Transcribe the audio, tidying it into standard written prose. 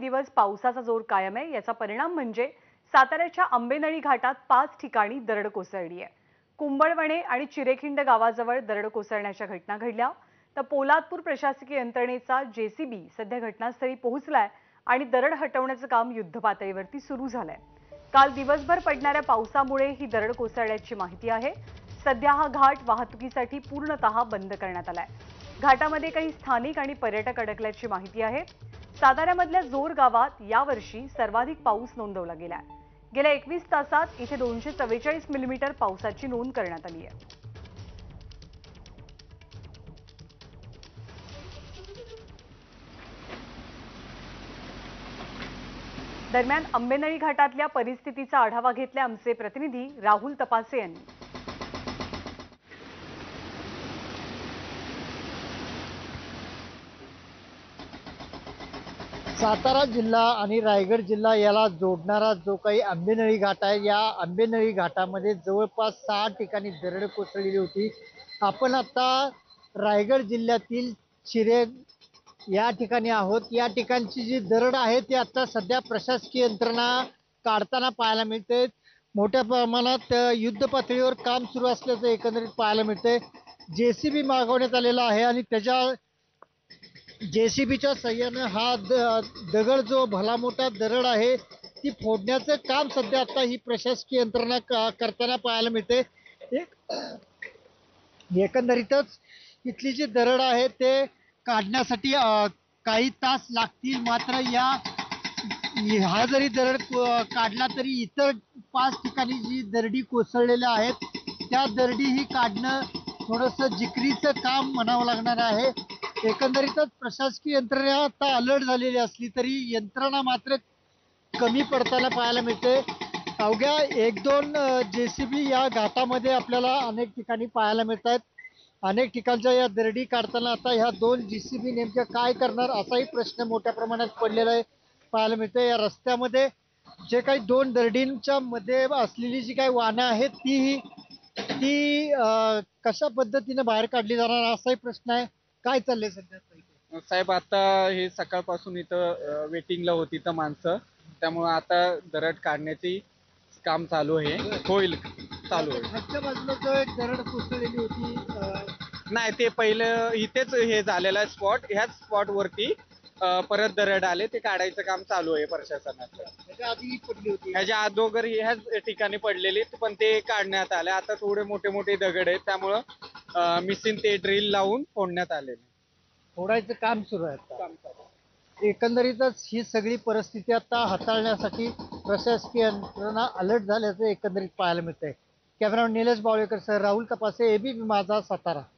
दिवस पावसाचा जोर कायम आहे। याचा परिणाम म्हणजे साताऱ्याच्या आंबेनळी घाटात 5 ठिकाणी दरड कोसळली आहे। कुंभळवणे आणि चिरेखिंड गावाजवळ दरड कोसळण्याच्या घटना घडल्या। तर पोलादपूर प्रशासकीय यंत्रणेचा जेसीबी सध्या घटनास्थळी पोहोचलाय आणि दरड हटवण्याचं काम युद्धपातळीवरती सुरू झालंय। काल दिवसभर पडणाऱ्या पावसामुळे ही दरड कोसळल्याची माहिती आहे। सध्या हा घाट वाहतुकीसाठी पूर्णतः बंद करण्यात आलाय। घाटामध्ये काही स्थानिक आणि पर्यटक अडकल्याची माहिती आहे। साताऱ्यामधल्या जोर गावात यावर्षी सर्वाधिक पाऊस नोंदवला गेलाय। गेल्या 21 तासात इथे 244 मिलीमीटर पावसाची नोंद करण्यात आली आहे। दरम्यान आंबेनळी घाटातल्या परिस्थितीचा आढावा घेतला आमचे प्रतिनिधी राहुल तपासे यांनी। सातारा जिल्हा आणि रायगड जिल्हा याला जोडणारा जो काही आंबेनळी घाट आहे, या आंबेनळी घाटामध्ये जवळपास 6 ठिकाणी दरड कोसळलेली होती। आपण आता रायगड जिल्ह्यातील चिरे या ठिकाणी आहोत। या ठिकाणची जी दरड आहे ती आता सध्या प्रशासकीय यंत्रणा काढताना पाहायला मिळते। मोठ्या प्रमाणात युद्ध पातळीवर काम सुरू असल्याचं एकंदरीत पाहायला मिळते। जेसीबी मागवण्यात आलेला आहे आणि त्याच्या जेसीबीच्या सहाय्याने हा दगड जो भला मोठा दरड आहे ती फोडण्याचं काम सध्या आता ही प्रशासकीय यंत्रणा करताना पाहायला मिळते। एकंदरीतच इथली जी दरड आहे ते काढण्यासाठी काही तास लागतील। मात्र हा जरी दरड काढला तरी इतर 5 ठिकाणी जी दरडी कोसळलेल्या आहेत त्या दरडीही काढणं थोडंसं जिकिरीचं काम म्हणावं लागणार आहे। एकंदरीतच प्रशासकीय यंत्रणा आता अलर्ट झालेली असली तरी यंत्रणा मात्र कमी पडताना पाहायला मिळते। अवघ्या 1-2 जेसीबी या घाटामध्ये आपल्याला अनेक ठिकाणी पाहायला मिळत आहेत। अनेक ठिकाणच्या या दरडी काढताना आता ह्या 2 जेसीबी नेमक्या काय करणार असाही प्रश्न मोठ्या प्रमाणात पडलेला आहे पाहायला मिळते। या रस्त्यामध्ये जे काही 2 दरडींच्या मध्ये असलेली जी काही वाहनं आहेत ती कशा पद्धतीने बाहेर काढली जाणार असाही प्रश्न आहे। काय चाललंय सध्या साहेब? आता हे सकाळपासून इथं वेटिंगला होती तर माणसं, त्यामुळे आता दरड काढण्याची काम चालू आहे। होईल, चालू आहे। खालच्या बाजूला जो एक दरड कोसळलेली होती नाही, ते पहिलं इथेच हे झालेलं आहे स्पॉट, ह्याच स्पॉट वरती परत दरड आले, ते काढायचं काम चालू आहे प्रशासनाचं। त्याच्या आधी पडली होती, ह्याच्या अगोदर ह्याच ठिकाणी पडलेली पण ते काढण्यात आले। आता थोडे मोठे मोठे दगड आहेत त्यामुळं मिसिन ते ड्रिल लावून फोडण्यात आलेले, फोडायचं काम सुरू आहे। एकंदरीतच ही सगळी परिस्थिती आता हाताळण्यासाठी प्रशासकीय यंत्रणा अलर्ट झाल्याचं एकंदरीत पाहायला मिळतंय। कॅमेरामॅन निलेश बावळेकर सह राहुल तपासे, एबीपी माझा, सातारा।